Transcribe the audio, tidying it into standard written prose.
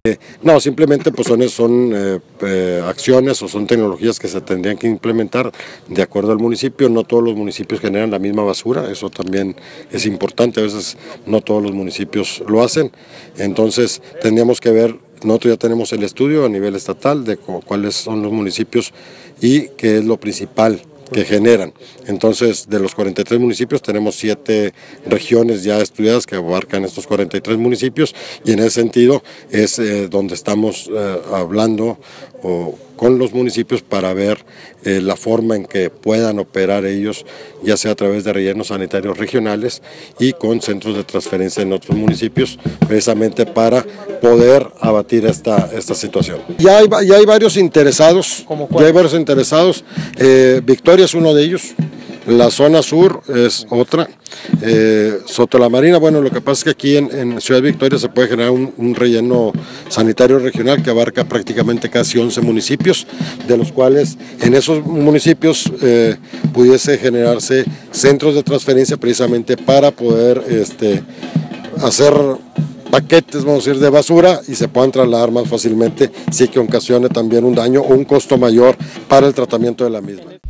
No, simplemente pues son acciones o son tecnologías que se tendrían que implementar de acuerdo al municipio. No todos los municipios generan la misma basura, eso también es importante, a veces no todos los municipios lo hacen, entonces tendríamos que ver, nosotros ya tenemos el estudio a nivel estatal de cuáles son los municipios y qué es lo principal que generan. Entonces, de los 43 municipios tenemos 7 regiones ya estudiadas que abarcan estos 43 municipios, y en ese sentido es donde estamos hablando con los municipios para ver la forma en que puedan operar ellos, ya sea a través de rellenos sanitarios regionales y con centros de transferencia en otros municipios, precisamente para poder abatir esta situación. Ya hay varios interesados. Victoria es uno de ellos, la zona sur es otra, Soto la Marina. Bueno, lo que pasa es que aquí en Ciudad Victoria se puede generar un relleno sanitario regional que abarca prácticamente casi 11 municipios, de los cuales en esos municipios pudiese generarse centros de transferencia precisamente para poder hacer paquetes, vamos a decir, de basura y se puedan trasladar más fácilmente, sí que ocasione también un daño o un costo mayor para el tratamiento de la misma.